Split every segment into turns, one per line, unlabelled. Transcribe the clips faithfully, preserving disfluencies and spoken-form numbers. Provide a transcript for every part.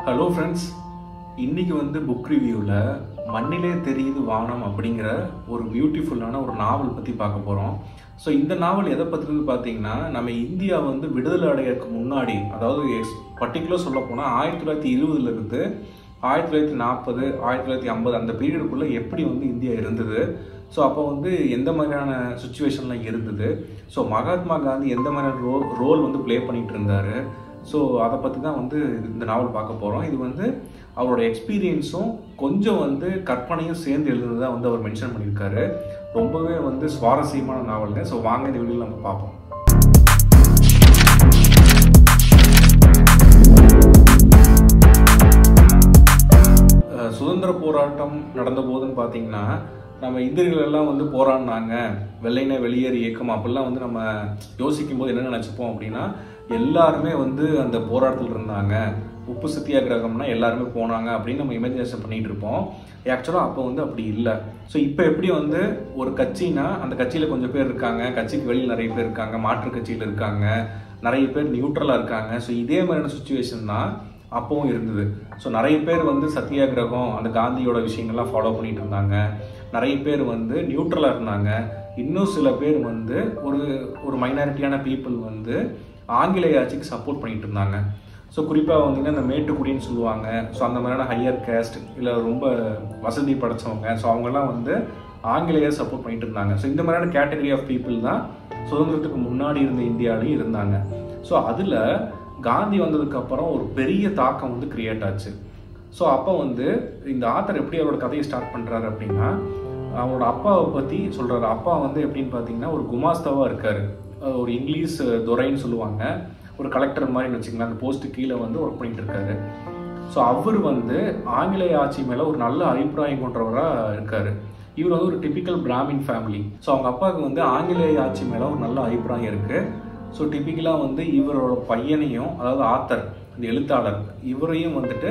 Hello friends, இன்றைக்கி வந்து book ரிவ்யூவில் மண்ணிலே தெரியுது வானம் அப்படிங்கிற ஒரு பியூட்டிஃபுல்லான ஒரு நாவல் பற்றி பார்க்க போகிறோம். ஸோ இந்த நாவல் எதை பற்றினு பார்த்தீங்கன்னா, நம்ம இந்தியா வந்து விடுதலை அடையறதுக்கு முன்னாடி, அதாவது எக்ஸ் பர்டிகுலர் சொல்ல போனால் ஆயிரத்தி தொள்ளாயிரத்தி இருபதுலேருந்து ஆயிரத்தி தொள்ளாயிரத்தி நாற்பது ஆயிரத்தி தொள்ளாயிரத்தி ஐம்பது அந்த பீரியடுக்குள்ளே எப்படி வந்து இந்தியா இருந்தது, ஸோ அப்போ வந்து எந்த மாதிரியான சுச்சுவேஷன்லாம் இருந்தது, ஸோ மகாத்மா காந்தி எந்த மாதிரியான ரோ ரோல் வந்து ப்ளே பண்ணிகிட்டு இருந்தார், ஸோ அதை பற்றி தான் வந்து இந்த நாவல் பார்க்க போகிறோம். இது வந்து அவரோட எக்ஸ்பீரியன்ஸும் கொஞ்சம் வந்து கற்பனையும் சேர்ந்து எழுதுனதாக வந்து அவர் மென்ஷன் பண்ணியிருக்காரு. ரொம்பவே வந்து சுவாரஸ்யமான நாவலுங்க. ஸோ வாங்க இந்த வீடியோவில் நம்ம பார்ப்போம். சுதந்திர போராட்டம் நடந்த போதுன்னு பார்த்தீங்கன்னா, நம்ம இந்தியர்கள் எல்லாம் வந்து போராடினாங்க, வெள்ளையின வெளியேறு இயக்கம் அப்படிலாம் வந்து நம்ம யோசிக்கும் போது என்ன நினச்சிப்போம் அப்படின்னா, எல்லாருமே வந்து அந்த போராட்டத்தில் இருந்தாங்க, உப்பு சத்தியாகிரகம்னா எல்லாருமே போனாங்க அப்படின்னு நம்ம இமேஜினேஷன் பண்ணிகிட்டு இருப்போம். ஆக்சுவலாக அப்போ வந்து அப்படி இல்லை. ஸோ இப்போ எப்படி வந்து ஒரு கட்சினா அந்த கட்சியில் கொஞ்சம் பேர் இருக்காங்க, கட்சிக்கு வெளியில் நிறைய பேர் இருக்காங்க, மாற்று கட்சியில் இருக்காங்க, நிறைய பேர் நியூட்ரலாக இருக்காங்க. ஸோ இதே மாதிரியான சுச்சுவேஷன் தான் அப்பவும் இருந்தது. ஸோ நிறைய பேர் வந்து சத்தியாகிரகம் அந்த காந்தியோட விஷயங்கள்லாம் ஃபாலோ பண்ணிட்டு இருந்தாங்க, நிறைய பேர் வந்து நியூட்ரலாக இருந்தாங்க, இன்னும் சில பேர் வந்து ஒரு ஒரு மைனாரிட்டியான பீப்புள் வந்து ஆங்கிலேய ஆட்சிக்கு சப்போர்ட் பண்ணிட்டு இருந்தாங்க. ஸோ குறிப்பாக வந்தீங்கன்னா இந்த மேட்டுக்குடின்னு சொல்லுவாங்க. ஸோ அந்த மாதிரியான ஹையர் கேஸ்ட் இல்லை ரொம்ப வசதி படைச்சவங்க, ஸோ அவங்கெல்லாம் வந்து ஆங்கிலேயர் சப்போர்ட் பண்ணிட்டு இருந்தாங்க. ஸோ இந்த மாதிரியான கேட்டகரி ஆஃப் பீப்புள் தான் சுதந்திரத்துக்கு முன்னாடி இருந்த இந்தியாவிலையும் இருந்தாங்க. ஸோ அதில் காந்தி வந்ததுக்கப்புறம் ஒரு பெரிய தாக்கம் வந்து கிரியேட் ஆச்சு. ஸோ அப்போ வந்து இந்த ஆத்தர் எப்படி அவரோட கதையை ஸ்டார்ட் பண்ணுறாரு அப்படின்னா, அவரோட அப்பாவை பற்றி சொல்கிறாரு. அப்பா வந்து எப்படின்னு பார்த்தீங்கன்னா ஒரு குமாஸ்தாவாக இருக்கார், ஒரு இங்கிலீஷ் துரைன்னு சொல்லுவாங்க, ஒரு கலெக்டர் மாதிரி வச்சுக்கலாம், அந்த போஸ்ட்டு கீழே வந்து ஒர்க் பண்ணிட்டு இருக்காரு. ஸோ அவர் வந்து ஆங்கிலேய ஆட்சி மேலே ஒரு நல்ல அபிப்பிராயம் கொண்டவராக இருக்கார். இவர் வந்து ஒரு டிபிக்கல் பிராமின் ஃபேமிலி. ஸோ அவங்க அப்பாவுக்கு வந்து ஆங்கிலேய ஆட்சி மேலே ஒரு நல்ல அபிப்பிராயம் இருக்குது. ஸோ டிபிக்கலாக வந்து இவரோட பையனையும், அதாவது ஆத்தர் இந்த எழுத்தாளர், இவரையும் வந்துட்டு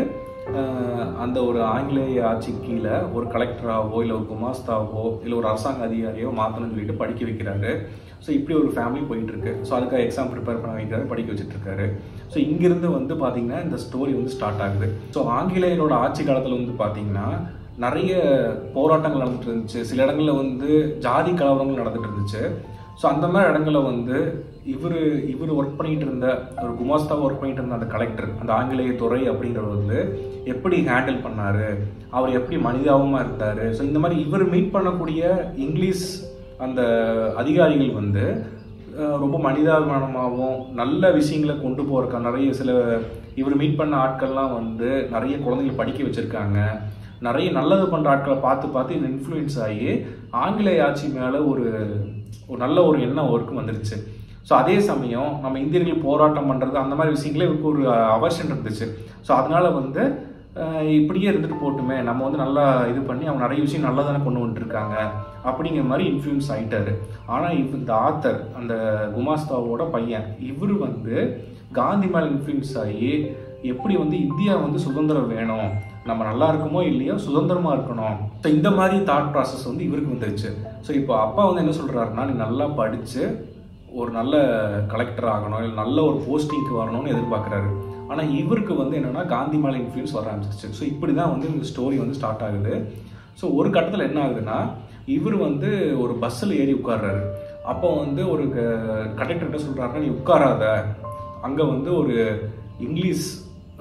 அந்த ஒரு ஆங்கிலேய ஆட்சி கீழே ஒரு கலெக்டராகவோ இல்லை ஒரு குமாஸ்தாவோ இல்லை ஒரு அரசாங்க அதிகாரியோ மாற்றணும்னு சொல்லிட்டு படிக்க வைக்கிறாரு. ஸோ இப்படி ஒரு ஃபேமிலி போயிட்டுருக்கு. ஸோ அதுக்காக எக்ஸாம் ப்ரிப்பேர் பண்ண வைக்கிறாரு, படிக்க வச்சுட்ருக்காரு. ஸோ இங்கேருந்து வந்து பார்த்திங்கன்னா இந்த ஸ்டோரி வந்து ஸ்டார்ட் ஆகுது. ஸோ ஆங்கிலேயரோட ஆட்சி காலத்தில் வந்து பார்த்திங்கன்னா நிறைய போராட்டங்கள் நடந்துட்டு இருந்துச்சு. சில இடங்களில் வந்து ஜாதி கலவரங்கள் நடந்துட்டு இருந்துச்சு. ஸோ அந்த மாதிரி இடங்களில் வந்து இவர் இவர் ஒர்க் பண்ணிகிட்டு இருந்த ஒரு குமாஸ்தாவை ஒர்க் பண்ணிகிட்டு இருந்த அந்த கலெக்டர், அந்த ஆங்கிலேய துறை அப்படிங்கிறது வந்து எப்படி ஹேண்டில் பண்ணார், அவர் எப்படி மனிதாபமாக இருந்தார். ஸோ இந்த மாதிரி இவர் மீட் பண்ணக்கூடிய இங்கிலீஷ் அந்த அதிகாரிகள் வந்து ரொம்ப மனிதாபிமானமாகவும் நல்ல விஷயங்களை கொண்டு போகிறக்கா நிறைய சில இவர் மீட் பண்ண ஆட்கள்லாம் வந்து நிறைய குழந்தைகளை படிக்க வச்சுருக்காங்க, நிறைய நல்லது பண்ணுற ஆட்களை பார்த்து பார்த்து இது இன்ஃப்ளூயன்ஸ் ஆகி ஆங்கிலேய ஆட்சி மேலே ஒரு ஒரு நல்ல ஒரு எண்ணம் அவருக்கு வந்துருச்சு. ஸோ அதே சமயம் நம்ம இந்தியர்கள் போராட்டம் பண்ணுறது அந்த மாதிரி விஷயங்களே இவருக்கு ஒரு அவர்ஷன் இருந்துச்சு. ஸோ அதனால் வந்து இப்படியே இருந்துட்டு போட்டுமே, நம்ம வந்து நல்லா இது பண்ணி அவங்க நிறைய விஷயம் நல்லா தானே கொண்டு வந்துட்டுருக்காங்க அப்படிங்கிற மாதிரி இன்ஃப்ளூயன்ஸ் ஆகிட்டாரு. ஆனால் இப்போ இந்த ஆத்தர் அந்த குமாஸ்தாவோட பையன் இவர் வந்து காந்தி மேலே இன்ஃப்ளூயன்ஸ் ஆகி எப்படி வந்து இந்தியா வந்து சுதந்திரம் வேணும், நம்ம நல்லா இருக்குமோ இல்லையோ சுதந்திரமாக இருக்கணும், ஸோ இந்த மாதிரி தாட் ப்ராசஸ் வந்து இவருக்கு வந்துருச்சு. ஸோ இப்போ அப்பா வந்து என்ன சொல்கிறாருன்னா, நீ நல்லா படித்து ஒரு நல்ல கலெக்டர் ஆகணும், இல்லை நல்ல ஒரு போஸ்டிங்க்கு வரணும்னு எதிர்பார்க்குறாரு. ஆனால் இவருக்கு வந்து என்னென்னா காந்தி மேலே இன்ஃப்ளூயன்ஸ் வர ஆரம்பிச்சிச்சு. ஸோ இப்படி தான் வந்து இந்த ஸ்டோரி வந்து ஸ்டார்ட் ஆகுது. ஸோ ஒரு கட்டத்தில் என்ன ஆகுதுன்னா, இவர் வந்து ஒரு பஸ்ஸில் ஏறி உட்கார்றாரு. அப்போ வந்து ஒரு கண்டக்டர்கிட்ட சொல்கிறாருன்னா, நீ உட்காராத, அங்கே வந்து ஒரு இங்கிலீஷ்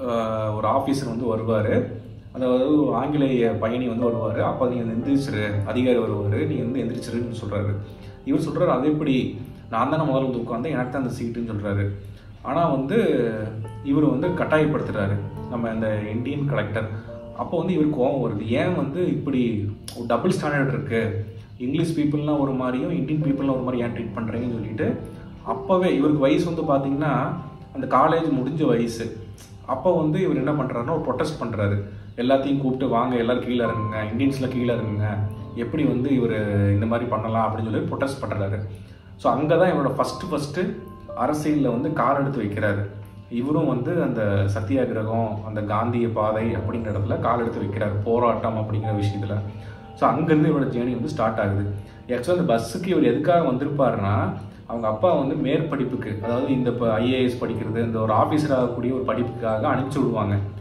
ஒரு ஆஃபீஸர் வந்து வருவார், அதாவது ஒரு ஆங்கிலேய பயணி வந்து வருவார், அப்போ நீங்கள் எந்திரிச்சிரு, அதிகாரி வருவார், நீங்கள் வந்து எந்திரிச்சிருன்னு சொல்கிறாரு. இவர் சொல்கிறார், அது எப்படி, நான் தானே முதல்ல வந்து உட்காந்து எனக்கு தான் அந்த சீட்டுன்னு சொல்கிறாரு. ஆனால் வந்து இவர் வந்து கட்டாயப்படுத்துகிறாரு நம்ம இந்த இந்தியன் கலெக்டர். அப்போ வந்து இவர் கோபம் வருது, ஏன் வந்து இப்படி ஒரு டபுள் ஸ்டாண்டர்ட் இருக்குது, இங்கிலீஷ் பீப்புள்லாம் ஒரு மாதிரியும் இந்தியன் பீப்புள்லாம் ஒரு மாதிரி ஏன் ட்ரீட் பண்ணுறீங்கன்னு சொல்லிட்டு அப்போவே இவருக்கு வயசு வந்து பார்த்திங்கன்னா அந்த காலேஜ் முடிஞ்ச வயசு. அப்போ வந்து இவர் என்ன பண்ணுறாருன்னா ஒரு ப்ரொட்டஸ்ட் பண்ணுறாரு, எல்லாத்தையும் கூப்பிட்டு வாங்க எல்லோரும் கீழே இறங்குங்க, இந்தியன்ஸில் கீழே இறங்குங்க, எப்படி வந்து இவர் இந்த மாதிரி பண்ணலாம் அப்படின்னு சொல்லி ப்ரொட்டஸ்ட் பண்ணுறாரு. ஸோ அங்கே தான் இவரோட ஃபஸ்ட்டு ஃபஸ்ட்டு அரசியலில் வந்து கால் எடுத்து வைக்கிறாரு. இவரும் வந்து அந்த சத்தியாகிரகம் அந்த காந்திய பாதை அப்படிங்கிற இடத்துல கால் எடுத்து வைக்கிறார், போராட்டம் அப்படிங்கிற விஷயத்தில். ஸோ அங்கேருந்து இவரோட ஜேர்னி வந்து ஸ்டார்ட் ஆகுது. ஆக்சுவலாக அந்த பஸ்ஸுக்கு இவர் எதுக்காக வந்திருப்பாருன்னா, அவங்க அப்பா வந்து மேற்படிப்புக்கு, அதாவது இந்த இப்போ ஐஏஎஸ் படிக்கிறது, இந்த ஒரு ஆஃபீஸர் ஆகக்கூடிய ஒரு படிப்புக்காக அனுப்பிச்சி விடுவாங்க.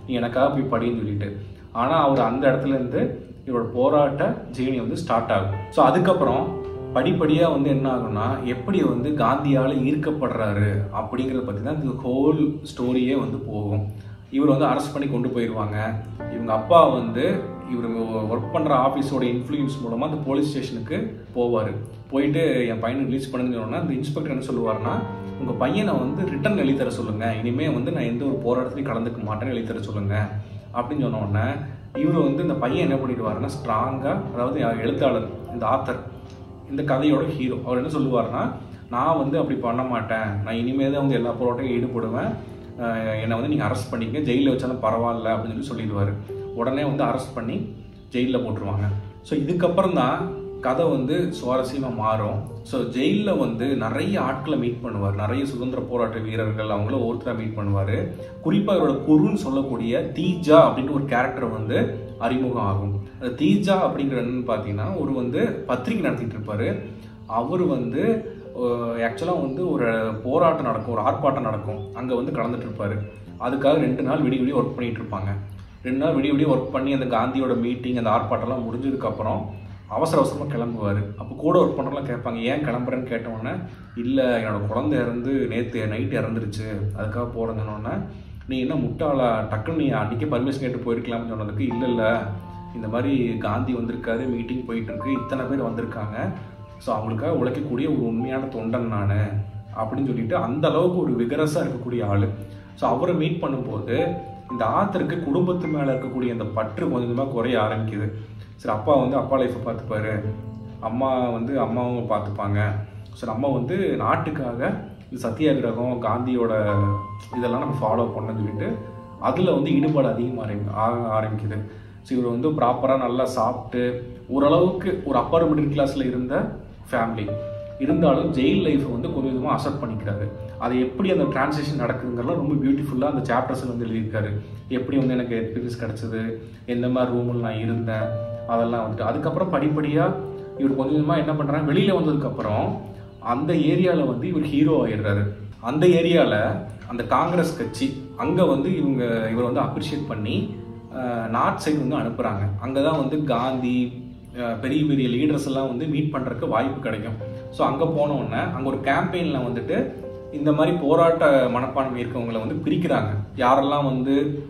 நீ எனக்காக போய் படின்னு சொல்லிட்டு. ஆனால் அவர் அந்த இடத்துல இருந்து இவரோட போராட்ட ஜேர்னி வந்து ஸ்டார்ட் ஆகும். ஸோ அதுக்கப்புறம் படிப்படியாக வந்து என்ன ஆகும்னா எப்படி வந்து காந்தியால் ஈர்க்கப்படுறாரு அப்படிங்கிறத பற்றி தான் இந்த ஹோல் ஸ்டோரியே வந்து போகும். இவர் வந்து அரெஸ்ட் பண்ணி கொண்டு போயிடுவாங்க. இவங்க அப்பா வந்து இவர் ஒர்க் பண்ணுற ஆஃபீஸோட இன்ஃப்ளூயன்ஸ் மூலமாக அந்த போலீஸ் ஸ்டேஷனுக்கு போவார். போயிட்டு என் பையனை ரிலீஸ் பண்ணுன்னு சொன்னோன்னா அந்த இன்ஸ்பெக்டர் என்ன சொல்லுவார்னா, உங்கள் பையனை வந்து ரிட்டன் எழுதித்தர சொல்லுங்கள், இனிமேல் வந்து நான் எந்த ஒரு போராட்டத்தையும் கலந்துக்க மாட்டேன்னு எழுதித்தர சொல்லுங்கள் அப்படின்னு சொன்னோடனே இவர் வந்து இந்த பையன் என்ன பண்ணிடுவாருன்னா ஸ்ட்ராங்காக, அதாவது எழுத்தாளர் இந்த ஆத்தர் இந்த கதையோட ஹீரோ அவர் என்ன சொல்லுவார்னா, நான் வந்து அப்படி பண்ண மாட்டேன், நான் இனிமேல் தான் வந்து எல்லா போராட்டையும் ஈடுபடுவேன், என்னை வந்து நீங்கள் அரெஸ்ட் பண்ணிக்க, ஜெயிலில் வச்சாலும் பரவாயில்ல அப்படின்னு சொல்லி சொல்லிடுவார். உடனே வந்து அரெஸ்ட் பண்ணி ஜெயிலில் போட்டுருவாங்க. ஸோ இதுக்கப்புறம் தான் கதை வந்து சுவாரஸ்யமாக மாறும். ஸோ ஜெயிலில் வந்து நிறைய ஆட்களை மீட் பண்ணுவார், நிறைய சுதந்திர போராட்ட வீரர்கள் அவங்கள ஒவ்வொருத்தராக மீட் பண்ணுவார். குறிப்பாக இவரோட குருன்னு சொல்லக்கூடிய தீஜா அப்படின்ற ஒரு கேரக்டர் வந்து அறிமுகம் ஆகும். அந்த தீஜா அப்படிங்கிறன்னு பார்த்தீங்கன்னா ஒரு வந்து பத்திரிகை நடத்திட்டு இருப்பார். அவர் வந்து ஆக்சுவலாக வந்து ஒரு போராட்டம் நடக்கும், ஒரு ஆர்ப்பாட்டம் நடக்கும், அங்கே வந்து கலந்துட்டு இருப்பார். அதுக்காக ரெண்டு நாள் விடிய விடிய ஒர்க் பண்ணிட்டு இருப்பாங்க. ரெண்டு நாள் விடிய விடிய ஒர்க் பண்ணி அந்த காந்தியோட மீட்டிங் அந்த ஆர்ப்பாட்டம்லாம் முடிஞ்சதுக்கப்புறம் அவசர அவசரமாக கிளம்புவார். அப்போ கூட ஒர்க் பண்ணுறலாம் கேட்பாங்க, ஏன் கிளம்புறேன்னு கேட்டவுடனே, இல்லை என்னோட குழந்தை இறந்து நேற்று நைட்டு இறந்துருச்சு அதுக்காக போகிறேன்னு. நீ என்ன முட்டாளா, டக்குன்னு நீ அன்றைக்கி பர்மிஷன் கேட்டு போயிருக்கலாம்னு சொன்னதுக்கு, இல்லை இல்லை இந்த மாதிரி காந்தி வந்திருக்காரு, மீட்டிங் போயிட்டுருக்கு, இத்தனை பேர் வந்திருக்காங்க, ஸோ அவங்களுக்காக உழைக்கக்கூடிய ஒரு உண்மையான தொண்டன் நான் அப்படின்னு சொல்லிட்டு அந்த அளவுக்கு ஒரு விகரஸாக இருக்கக்கூடிய ஆள். ஸோ அவரை மீட் பண்ணும்போது இந்த ஆத்தருக்கு குடும்பத்து மேலே இருக்கக்கூடிய அந்த பற்று கொஞ்சம் கொஞ்சமாக குறைய ஆரம்பிக்குது. சரி, அப்பா வந்து அப்பா லைஃப்பை பார்த்துப்பாரு, அம்மா வந்து அம்மாவும் பார்த்துப்பாங்க, சரி அம்மா வந்து நாட்டுக்காக இந்த சத்தியாகிரகம் காந்தியோட இதெல்லாம் நம்ம ஃபாலோ பண்ணணும்னு சொல்லிட்டு அதில் வந்து ஈடுபாடு அதிகமாக ஆக ஆரம்பிக்குது. ஸோ இவர் வந்து ப்ராப்பராக நல்லா சாப்பிட்டு ஓரளவுக்கு ஒரு அப்பர் மிடில் கிளாஸில் இருந்த ஃபேமிலி இருந்தாலும் ஜெயில் லைஃப்பை வந்து கொஞ்சம் கொஞ்சமாக அக்செப்ட் பண்ணிக்கிறாரு. அது எப்படி அந்த டிரான்சிஷன் நடக்குதுங்கிறலாம் ரொம்ப பியூட்டிஃபுல்லாக அந்த சாப்டர்ஸில் வந்து எழுதியிருக்காரு. எப்படி வந்து எனக்கு எக்ஸ்பீரியன்ஸ் கிடச்சிது, எந்த மாதிரி ரூமில் நான் இருந்தேன், அதெல்லாம் வந்துட்டு அதுக்கப்புறம் படிப்படியாக இவர் கொஞ்சம் கொஞ்சமாக என்ன பண்ணுறாங்க, வெளியில் வந்ததுக்கப்புறம் அந்த ஏரியாவில் வந்து இவர் ஹீரோ ஆகிடுறாரு. அந்த ஏரியாவில் அந்த காங்கிரஸ் கட்சி அங்கே வந்து இவங்க இவர் வந்து அப்ரிஷியேட் பண்ணி நார்த் சைடு வந்து அனுப்புகிறாங்க. அங்கே தான் வந்து காந்தி பெரிய பெரிய லீடர்ஸ் எல்லாம் வந்து மீட் பண்ணுறதுக்கு வாய்ப்பு கிடைக்கும். ஸோ அங்கே போனோடனே அங்கே ஒரு கேம்பெயினில் வந்துட்டு இந்த மாதிரி போராட்ட மனப்பான்மை இருக்கவங்களை வந்து பிரிக்கிறாங்க. யாரெல்லாம் வந்து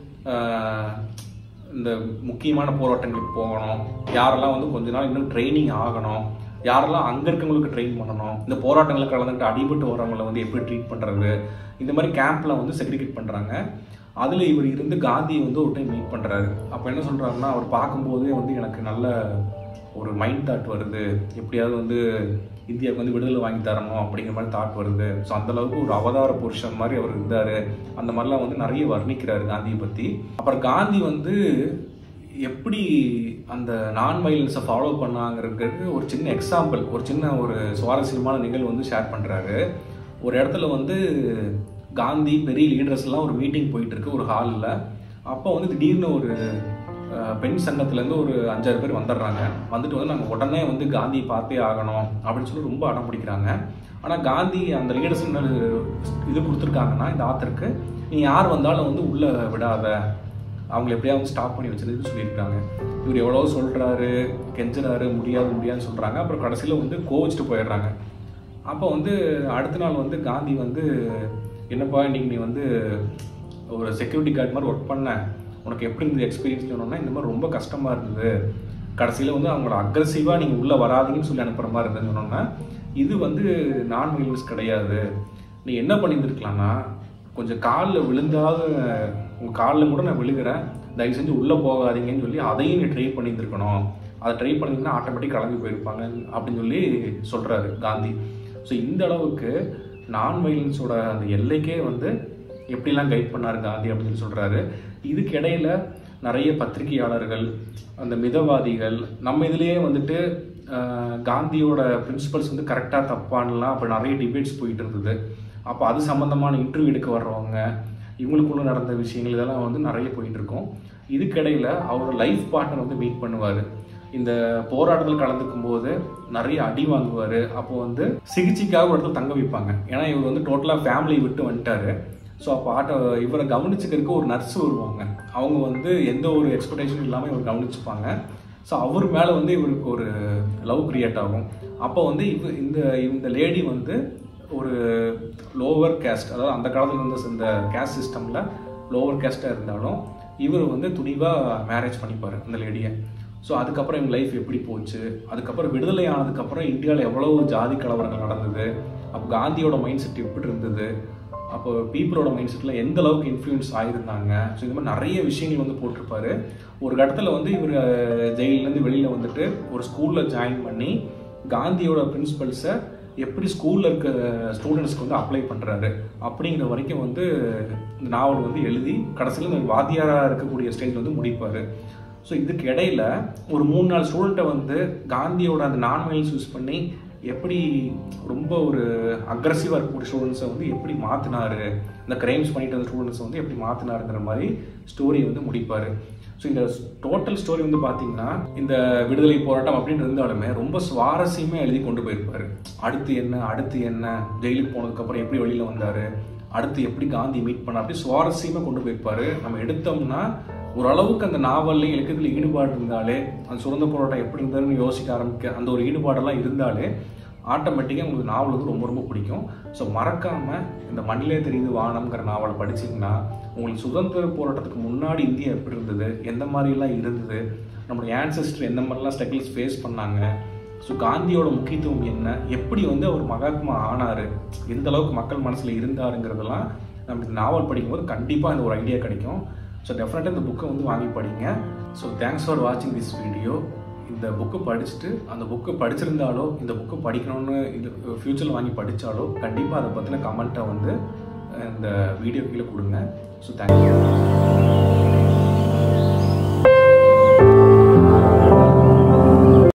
இந்த முக்கியமான போராட்டங்களுக்கு போகணும், யாரெல்லாம் வந்து கொஞ்ச நாள் இன்னும் ட்ரைனிங் ஆகணும், யாரெல்லாம் அங்கே இருக்கவங்களுக்கு ட்ரெயின் பண்ணணும், இந்த போராட்டங்களை கலந்துட்டு அடிபட்டு வரவங்களை வந்து எப்படி ட்ரீட் பண்ணுறது, இந்த மாதிரி கேம்பில் வந்து செக்ரிகேட் பண்ணுறாங்க. அதில் இவர் இருந்து காந்தியை வந்து ஒரு டைம் மீட் பண்ணுறாரு. அப்போ என்ன சொல்கிறாருன்னா, அவர் பார்க்கும்போதே வந்து எனக்கு நல்ல ஒரு மைண்ட் தாட் வருது, எப்படியாவது வந்து இந்தியாவுக்கு வந்து விடுதலை வாங்கி தரணும் அப்படிங்கிற மாதிரி தாட் வருது. ஸோ அந்தளவுக்கு ஒரு அவதார புருஷன் மாதிரி அவர் இருந்தார். அந்த மாதிரிலாம் வந்து நிறைய வர்ணிக்கிறாரு காந்தியை பற்றி. அப்புறம் காந்தி வந்து எப்படி அந்த நான் வயலன்ஸை ஃபாலோ பண்ணாங்கிறதுக்கு ஒரு சின்ன எக்ஸாம்பிள், ஒரு சின்ன ஒரு சுவாரஸ்யமான நிகழ்வு வந்து ஷேர் பண்ணுறாரு. ஒரு இடத்துல வந்து காந்தி பெரிய லீடர்ஸ் எல்லாம் ஒரு மீட்டிங் போயிட்டு இருக்கு ஒரு ஹாலில். அப்போ வந்து திடீர்னு ஒரு பெண் சங்கத்துலேருந்து ஒரு அஞ்சாறு பேர் வந்துடுறாங்க. வந்துட்டு வந்து நாங்கள் உடனே வந்து காந்தியை பார்த்தே ஆகணும் அப்படின்னு சொல்லி ரொம்ப அடம் பிடிக்கிறாங்க. ஆனால் காந்தி அந்த லீடர்ஸ் இது கொடுத்துருக்காங்கன்னா இந்த ஆத்தருக்கு, நீ யார் வந்தாலும் வந்து உள்ளே விடாத, அவங்களை எப்படியாவது ஸ்டாப் பண்ணி வச்சிருந்துன்னு சொல்லியிருக்காங்க. இவர் எவ்வளோ சொல்கிறாரு, கெஞ்சுறாரு, முடியாது முடியாதுன்னு சொல்கிறாங்க. அப்புறம் கடைசியில் வந்து கோவிச்சுட்டு போயிடுறாங்க. அப்போ வந்து அடுத்த நாள் வந்து காந்தி வந்து, என்னப்பா இன்னைக்கு நீ வந்து ஒரு செக்யூரிட்டி கார்டு மாதிரி ஒர்க் பண்ண, உனக்கு எப்படி இருந்தது எக்ஸ்பீரியன்ஸ் சொன்னோன்னா, இந்த மாதிரி ரொம்ப கஷ்டமாக இருந்தது, கடைசியில் வந்து அவங்களோட அக்ரெசிவாக நீங்கள் உள்ளே வராதிங்கன்னு சொல்லி அனுப்புகிற மாதிரி இருந்ததுன்னு சொன்னோன்னா, இது வந்து நான் வயலன்ஸ் கிடையாது, நீ என்ன பண்ணியிருந்துருக்கலாம்னா கொஞ்சம் காலில் விழுந்தாவது, உங்கள் காலில் கூட நான் விழுகிறேன், தயவு செஞ்சு உள்ளே போகாதீங்கன்னு சொல்லி அதையும் நீ ட்ரை பண்ணியிருந்துருக்கணும், அதை ட்ரை பண்ணிங்கன்னா ஆட்டோமேட்டிக் கிளம்பி போயிருப்பாங்க அப்படின்னு சொல்லி சொல்கிறாரு காந்தி. ஸோ இந்த அளவுக்கு நான் வயலன்ஸோட அந்த எல்லைக்கே வந்து எப்படிலாம் கைட் பண்ணார் காந்தி அப்படின்னு சொல்லி சொல்கிறாரு. இதுக்கு இடையில் நிறைய பத்திரிகையாளர்கள், அந்த மிதவாதிகள், நம்ம இதுலேயே வந்துட்டு காந்தியோட பிரின்சிபல்ஸ் வந்து கரெக்டாக தப்பானலாம் அப்போ நிறைய டிபேட்ஸ் போயிட்டு இருந்தது. அப்போ அது சம்மந்தமான இன்டர்வியூ எடுக்க வர்றவங்க, இவங்களுக்குள்ள நடந்த விஷயங்கள் இதெல்லாம் வந்து நிறைய போயிட்டு இருக்கும். இதுக்கிடையில் அவரோட லைஃப் பார்ட்னர் வந்து மீட் பண்ணுவார். இந்த போராட்டத்தில் கலந்துக்கும் போது நிறைய அடி வாங்குவார். அப்போ வந்து சிகிச்சைக்காக ஒரு இடத்துல தங்க வைப்பாங்க. ஏன்னா இவர் வந்து டோட்டலாக ஃபேமிலியை விட்டு வந்துட்டார். ஸோ அப்போ ஆட்டோ இவரை கவனிச்சுக்கிறதுக்கு ஒரு நர்ஸ் வருவாங்க. அவங்க வந்து எந்த ஒரு எக்ஸ்பெக்டேஷன் இல்லாமல் இவர் கவனிச்சுப்பாங்க. ஸோ அவர் மேலே வந்து இவருக்கு ஒரு லவ் கிரியேட் ஆகும். அப்போ வந்து இவ இந்த இந்த லேடி வந்து ஒரு லோவர் கேஸ்ட், அதாவது அந்த காலத்தில் இருந்த இந்த கேஸ்ட் சிஸ்டமில் லோவர் கேஸ்ட்டாக இருந்தாலும் இவர் வந்து துணிவாக மேரேஜ் பண்ணிப்பார் அந்த லேடியை. ஸோ அதுக்கப்புறம் இவங்க லைஃப் எப்படி போச்சு, அதுக்கப்புறம் விடுதலை ஆனதுக்கப்புறம் இந்தியாவில் எவ்வளோ ஜாதி கலவரங்கள் நடந்தது, அப்போ காந்தியோட மைண்ட் செட் எப்படி இருந்தது, அப்போ பீப்புளோட மைண்ட் செட்டில் எந்த அளவுக்கு இன்ஃப்ளூயன்ஸ் ஆகிருந்தாங்க. ஸோ இந்த மாதிரி நிறைய விஷயங்கள் வந்து போட்டிருப்பாரு. ஒரு கட்டத்தில் வந்து இவர் ஜெயிலேருந்து வெளியில் வந்துட்டு ஒரு ஸ்கூலில் ஜாயின் பண்ணி காந்தியோட பிரின்சிபல்ஸை எப்படி ஸ்கூலில் இருக்க ஸ்டூடெண்ட்ஸ்க்கு வந்து அப்ளை பண்ணுறாரு அப்படிங்கிற வரைக்கும் வந்து இந்த நாவல் வந்து எழுதி கடைசியில் இந்த வாத்தியாராக இருக்கக்கூடிய ஸ்டேஜ் வந்து முடிப்பார். ஸோ இதுக்கு இடையில ஒரு மூணு நாலு ஸ்டூடெண்ட்டை வந்து காந்தியோட அந்த நான் வயலன்ஸ் யூஸ் பண்ணி எப்படி ரொம்ப ஒரு அக்ரஸிவாக இருக்கக்கூடிய ஸ்டூடெண்ட்ஸை வந்து எப்படி மாற்றினாரு, இந்த கிரைம்ஸ் பண்ணிட்டு வந்த ஸ்டூடெண்ட்ஸை வந்து எப்படி மாற்றினாருங்கிற மாதிரி ஸ்டோரி வந்து முடிப்பார். ஸோ இந்த டோட்டல் ஸ்டோரி வந்து பார்த்தீங்கன்னா இந்த விடுதலை போராட்டம் அப்படின்னு இருந்தாலுமே ரொம்ப சுவாரஸ்யமாக எழுதி கொண்டு போயிருப்பார். அடுத்து என்ன அடுத்து என்ன ஜெயிலுக்கு போனதுக்கப்புறம் எப்படி வெளியில் வந்தார், அடுத்து எப்படி காந்தி மீட் பண்ண, அப்படி சுவாரஸ்யமாக கொண்டு போயிருப்பார். நம்ம எடுத்தோம்னா ஓரளவுக்கு அந்த நாவல்லையும் இலக்கியத்தில் ஈடுபாடு இருந்தாலே, அந்த சுதந்திர போராட்டம் எப்படி இருந்தாருன்னு யோசிக்க ஆரம்பிக்க அந்த ஒரு ஈடுபாடெல்லாம் இருந்தாலே ஆட்டோமேட்டிக்காக உங்களுக்கு நாவல் வந்து ரொம்ப ரொம்ப பிடிக்கும். ஸோ மறக்காமல் இந்த மண்ணிலே தெரியுது வானம்ங்கிற நாவலை படிச்சிங்கன்னா உங்களுக்கு சுதந்திர போராட்டத்துக்கு முன்னாடி இந்தியா எப்படி இருந்தது, எந்த மாதிரிலாம் இருந்தது, நம்மளுடைய ஆன்செஸ்டர் எந்த மாதிரிலாம் ஸ்ட்ரகிள்ஸ் ஃபேஸ் பண்ணாங்க, ஸோ காந்தியோட முக்கியத்துவம் என்ன, எப்படி வந்து அவர் மகாத்மா ஆனார், எந்த அளவுக்கு மக்கள் மனசில் இருந்தாருங்கிறதெல்லாம் நம்ம இந்த நாவல் படிக்கும்போது கண்டிப்பாக இந்த ஒரு ஐடியா கிடைக்கும். ஸோ டெஃபினட்டாக இந்த புக்கை வந்து வாங்கி படிங்க. ஸோ தேங்க்ஸ் ஃபார் வாட்சிங் திஸ் வீடியோ. இந்த புக்கு படிச்சுட்டு அந்த புக்கு படிச்சிருந்தாலோ இந்த புக்கு படிக்கணும்னு இது ஃப்யூச்சரில் வாங்கி படித்தாலோ கண்டிப்பாக அதை பற்றின கமெண்ட்டை வந்து இந்த வீடியோ கீழே கொடுங்க. So thank you.